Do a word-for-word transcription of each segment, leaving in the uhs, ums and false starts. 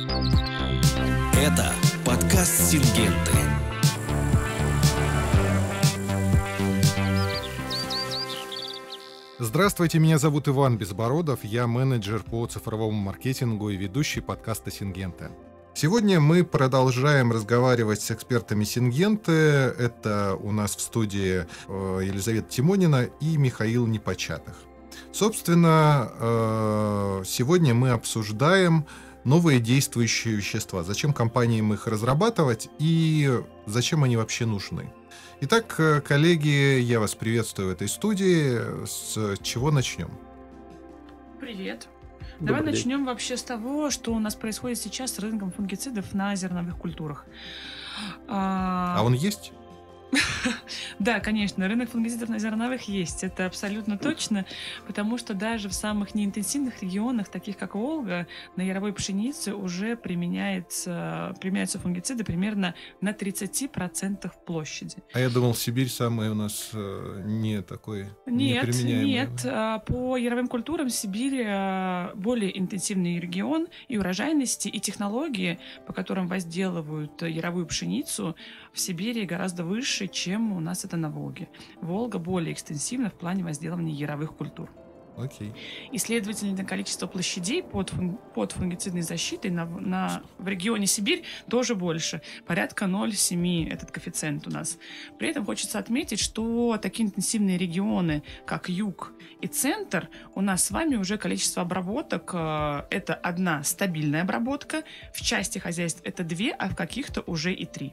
Это подкаст «Сингенты». Здравствуйте, меня зовут Иван Безбородов, я менеджер по цифровому маркетингу и ведущий подкаста «Сингенты». Сегодня мы продолжаем разговаривать с экспертами Сингенты. Это у нас в студии Елизавета Тимонина и Михаил Непочатых. Собственно, сегодня мы обсуждаем новые действующие вещества. Зачем компаниям их разрабатывать и зачем они вообще нужны? Итак, коллеги, я вас приветствую в этой студии. С чего начнем? Привет. Добрый Давай день. начнем вообще с того, что у нас происходит сейчас с рынком фунгицидов на зерновых культурах. А, а он есть? Да, конечно, рынок фунгицидов на зерновых есть, это абсолютно точно, потому что даже в самых неинтенсивных регионах, таких как Волга, на яровой пшенице уже применяется, применяются фунгициды примерно на тридцать процентов площади. А я думал, Сибирь самый у нас э, не такой Нет, неприменяемый. нет, по яровым культурам Сибирь более интенсивный регион, и урожайности, и технологии, по которым возделывают яровую пшеницу, в Сибири гораздо выше, чем у нас это на Волге. Волга более экстенсивна в плане возделывания яровых культур. Окей. И, следовательно, количество площадей под, фун- под фунгицидной защитой на, на, в регионе Сибирь тоже больше. Порядка ноль целых семь десятых этот коэффициент у нас. При этом хочется отметить, что такие интенсивные регионы, как юг и центр, у нас с вами уже количество обработок э, это одна стабильная обработка, в части хозяйств это две, а в каких-то уже и три.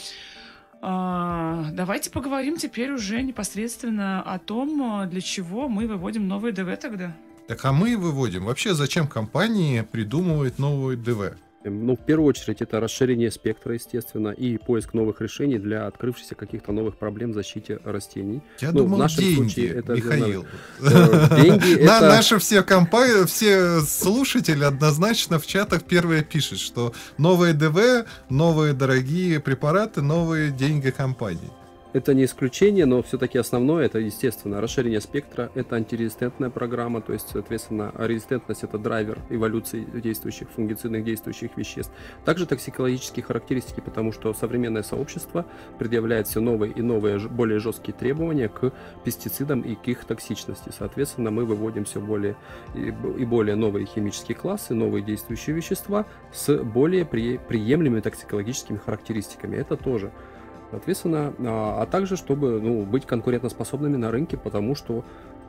А, давайте поговорим теперь уже непосредственно о том, для чего мы выводим новые ДВ тогда. Так, а мы выводим. Вообще, зачем компании придумывают новые ДВ? Ну, в первую очередь, это расширение спектра, естественно, и поиск новых решений для открывшихся каких-то новых проблем в защите растений. Я Ну, в думал, нашем деньги, случае это Михаил. зерновые. Деньги На- это... Наши все компании, все слушатели однозначно в чатах первые пишут, что новые ДВ, новые дорогие препараты, новые деньги компаний. Это не исключение, но все-таки основное это, естественно, расширение спектра, это антирезистентная программа, то есть, соответственно, резистентность это драйвер эволюции действующих фунгицидных действующих веществ. Также токсикологические характеристики, потому что современное сообщество предъявляет все новые и новые, ж- более жесткие требования к пестицидам и к их токсичности. Соответственно, мы выводим все более и б- и более новые химические классы, новые действующие вещества с более при- приемлемыми токсикологическими характеристиками. Это тоже. Соответственно, а, а также, чтобы ну, быть конкурентоспособными на рынке, потому что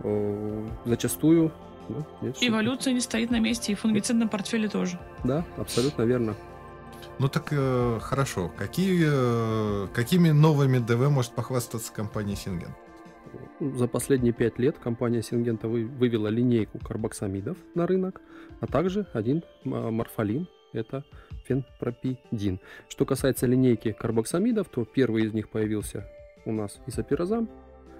э, зачастую... ну, нет, что- Эволюция не стоит на месте, и в фунгицидном портфеле тоже. Да, абсолютно верно. Ну так э, хорошо. Какие, э, какими новыми ДВ может похвастаться компания Сингент? За последние пять лет компания Сингента вы- вывела линейку карбоксамидов на рынок, а также один м- морфолин, это фенпропидин. Что касается линейки карбоксамидов, то первый из них появился у нас изопиразам,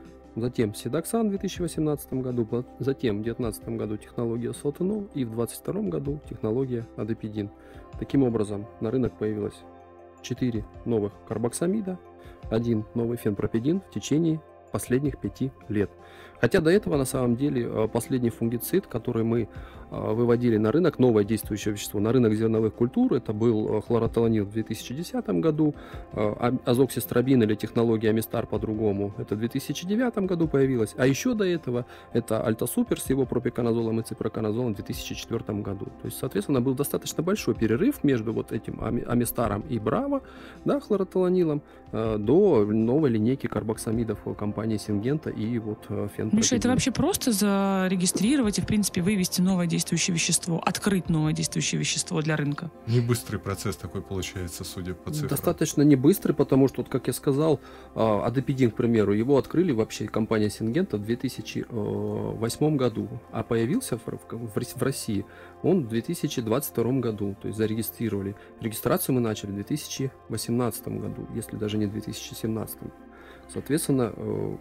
затем седоксан в две тысячи восемнадцатом году, пла- затем в две тысячи девятнадцатом году технология сотенол и в две тысячи двадцать втором году технология адепидин. Таким образом, на рынок появилось четыре новых карбоксамида, один новый фенпропидин в течение последних пяти лет. Хотя до этого, на самом деле, э, последний фунгицид, который мы э, выводили на рынок, новое действующее вещество, на рынок зерновых культур, это был э, хлоротолонил в две тысячи десятом году, э, а- азоксистрабин или технология Амистар по-другому, это в две тысячи девятом году появилась, а еще до этого это Альтасупер с его пропиконазолом и ципроконазолом в две тысячи четвёртом году. То есть, соответственно, был достаточно большой перерыв между вот этим ами- Амистаром и Браво, да, хлоротолонилом, э, до новой линейки карбоксамидов компании Сингента и вот э, фенпропидин. Миша, это вообще просто зарегистрировать и, в принципе, вывести новое действующее вещество, открыть новое действующее вещество для рынка? Не быстрый процесс такой получается, судя по цифрам. Достаточно не быстрый, потому что, вот, как я сказал, а, адепидин, к примеру, его открыли вообще компания Сингента в две тысячи восьмом году, а появился в, в, в Рос- в России он в две тысячи двадцать втором году, то есть зарегистрировали. Регистрацию мы начали в две тысячи восемнадцатом году, если даже не в две тысячи семнадцатом. Соответственно, э,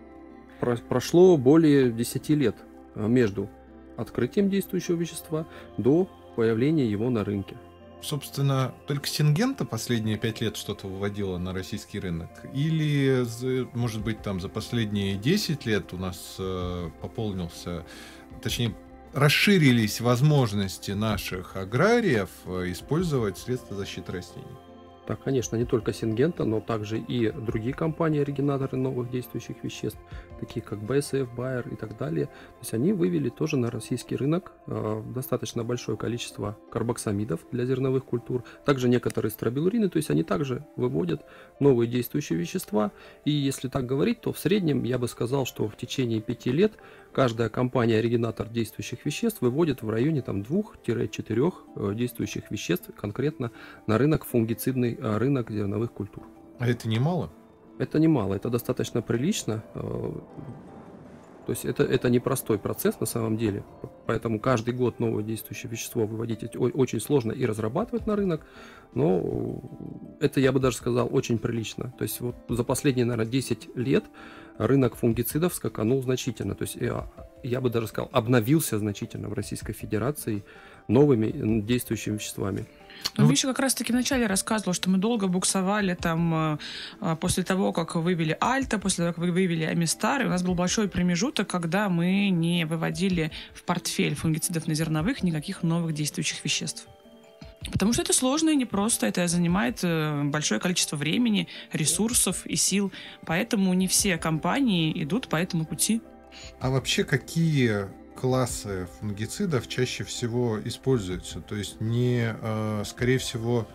про- прошло более десяти лет э, между открытием действующего вещества до появления его на рынке. Собственно, только Сингента последние пять лет что-то выводила на российский рынок? Или, за- может быть, там за последние десять лет у нас э, пополнился, точнее, расширились возможности наших аграриев использовать средства защиты растений. Так, конечно, не только Сингента, но также и другие компании, оригинаторы новых действующих веществ, такие как би эс эф, Bayer и так далее. То есть они вывели тоже на российский рынок э, достаточно большое количество карбоксамидов для зерновых культур. Также некоторые стробилурины, то есть они также выводят новые действующие вещества. И если так говорить, то в среднем я бы сказал, что в течение пяти лет каждая компания-оригинатор действующих веществ выводит в районе там, двух-четырех действующих веществ конкретно на рынок, фунгицидный рынок зерновых культур. А это немало? Это немало, это достаточно прилично. То есть это, это непростой процесс на самом деле, поэтому каждый год новое действующее вещество выводить очень сложно и разрабатывать на рынок, но это, я бы даже сказал, очень прилично. То есть вот за последние, наверное, десять лет рынок фунгицидов скаканул значительно, то есть я, я бы даже сказал, обновился значительно в Российской Федерации новыми действующими веществами. Ну, Миша как раз-таки вначале рассказывал, что мы долго буксовали там после того, как вывели Альта, после того, как вы вывели Амистар, и у нас был большой промежуток, когда мы не выводили в портфель фунгицидов на зерновых никаких новых действующих веществ. Потому что это сложно и непросто, это занимает большое количество времени, ресурсов и сил, поэтому не все компании идут по этому пути. А вообще какие классы фунгицидов чаще всего используются? То есть не, э, скорее всего,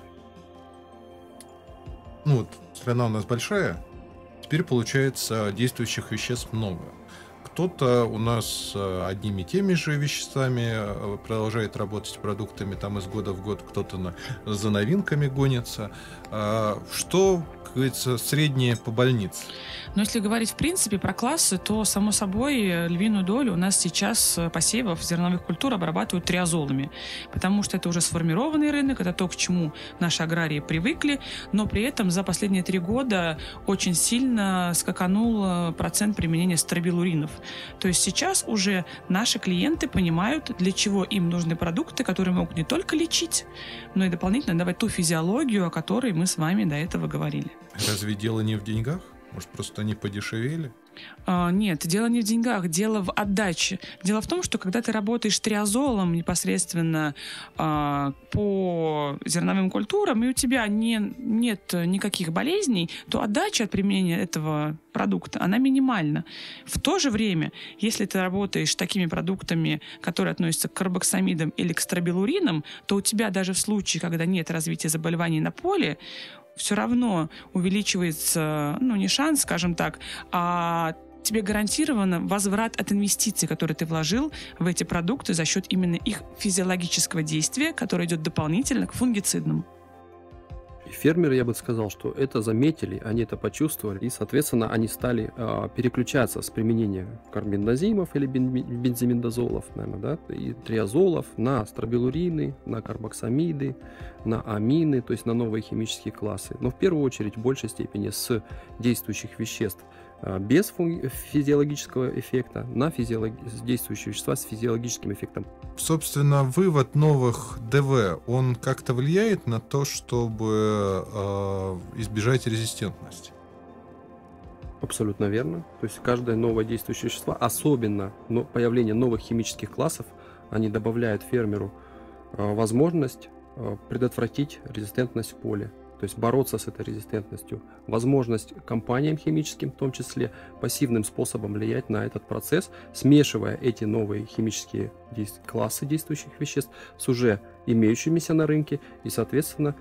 ну вот страна у нас большая, теперь получается действующих веществ много. Кто-то у нас одними и теми же веществами продолжает работать с продуктами там из года в год, кто-то на, за новинками гонится. Что, как говорится, среднее по больнице? Но если говорить в принципе про классы, то, само собой, львиную долю у нас сейчас посевов зерновых культур обрабатывают триазолами, потому что это уже сформированный рынок, это то, к чему наши аграрии привыкли, но при этом за последние три года очень сильно скаканул процент применения стробилуринов. То есть сейчас уже наши клиенты понимают, для чего им нужны продукты, которые могут не только лечить, но и дополнительно давать ту физиологию, о которой мы с вами до этого говорили. Разве дело не в деньгах? Может, просто они подешевели? А, нет, дело не в деньгах, дело в отдаче. Дело в том, что когда ты работаешь триазолом непосредственно а, по зерновым культурам, и у тебя не, нет никаких болезней, то отдача от применения этого продукта, она минимальна. В то же время, если ты работаешь такими продуктами, которые относятся к карбоксамидам или к стробилуринам, то у тебя даже в случае, когда нет развития заболеваний на поле, все равно увеличивается, ну, не шанс, скажем так, а тебе гарантирован возврат от инвестиций, которые ты вложил в эти продукты за счет именно их физиологического действия, которое идет дополнительно к фунгицидным. И фермеры, я бы сказал, что это заметили, они это почувствовали, и, соответственно, они стали э, переключаться с применения карбендазимов или бензимидазолов, наверное, да, и триазолов на стробилурины, на карбоксамиды, на амины, то есть на новые химические классы. Но в первую очередь, в большей степени, с действующих веществ без физиологического эффекта на физиолог... действующие вещества с физиологическим эффектом. Собственно, вывод новых ДВ, он как-то влияет на то, чтобы э, избежать резистентности? Абсолютно верно. То есть каждое новое действующее вещество, особенно но появление новых химических классов, они добавляют фермеру э, возможность э, предотвратить резистентность в поле. То есть бороться с этой резистентностью, возможность компаниям химическим, в том числе пассивным способом влиять на этот процесс, смешивая эти новые химические действ- классы действующих веществ с уже имеющимися на рынке, и, соответственно,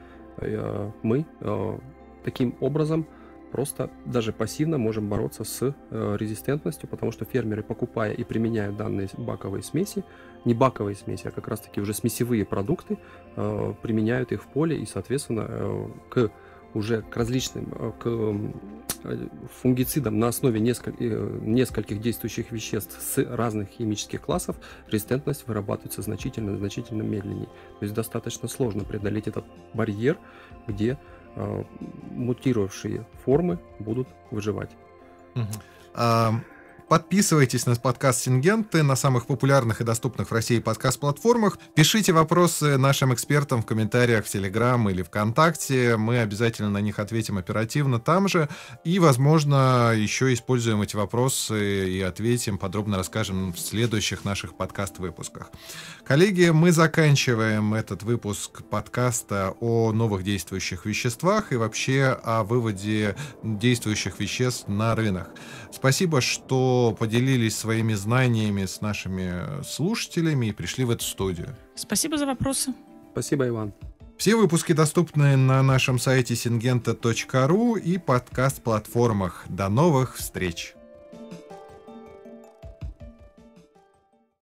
мы таким образом просто даже пассивно можем бороться с резистентностью, потому что фермеры, покупая и применяя данные баковые смеси, не баковые смеси, а как раз таки уже смесевые продукты, применяют их в поле и, соответственно, к уже к различным к фунгицидам на основе нескольких, нескольких действующих веществ с разных химических классов резистентность вырабатывается значительно, значительно медленнее. То есть достаточно сложно преодолеть этот барьер, где мутировавшие формы будут выживать. Угу. А Подписывайтесь на подкаст «Сингенты» на самых популярных и доступных в России подкаст-платформах. Пишите вопросы нашим экспертам в комментариях в Телеграм или ВКонтакте. Мы обязательно на них ответим оперативно там же. И, возможно, еще используем эти вопросы и ответим, подробно расскажем в следующих наших подкаст-выпусках. Коллеги, мы заканчиваем этот выпуск подкаста о новых действующих веществах и вообще о выводе действующих веществ на рынок. Спасибо, что поделились своими знаниями с нашими слушателями и пришли в эту студию. Спасибо за вопросы. Спасибо, Иван. Все выпуски доступны на нашем сайте сингента точка ру и подкаст-платформах. До новых встреч!